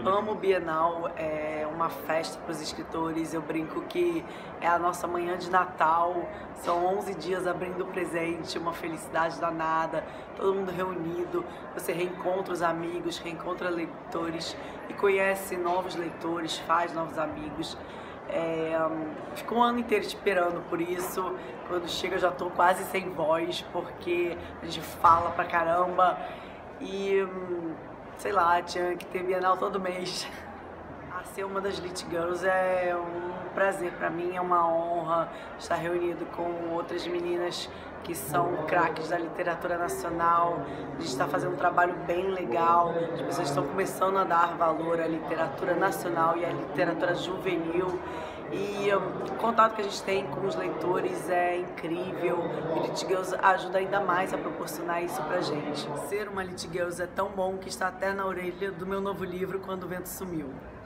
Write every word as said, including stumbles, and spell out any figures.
Amo Bienal, é uma festa para os escritores, eu brinco que é a nossa manhã de Natal, são onze dias abrindo presente, uma felicidade danada, todo mundo reunido, você reencontra os amigos, reencontra leitores e conhece novos leitores, faz novos amigos. É, fico um ano inteiro esperando por isso, quando chega eu já tô quase sem voz, porque a gente fala pra caramba e... sei lá, tinha que ter Bienal todo mês. Ah, ser uma das Lit Girls é um prazer pra mim, é uma honra estar reunido com outras meninas que são craques da literatura nacional. A gente está fazendo um trabalho bem legal, as pessoas estão começando a dar valor à literatura nacional e à literatura juvenil. E um, o contato que a gente tem com os leitores é incrível. E Lit Girls ajuda ainda mais a proporcionar isso pra gente. Ser uma Lit Girls é tão bom que está até na orelha do meu novo livro, Quando o Vento Sumiu.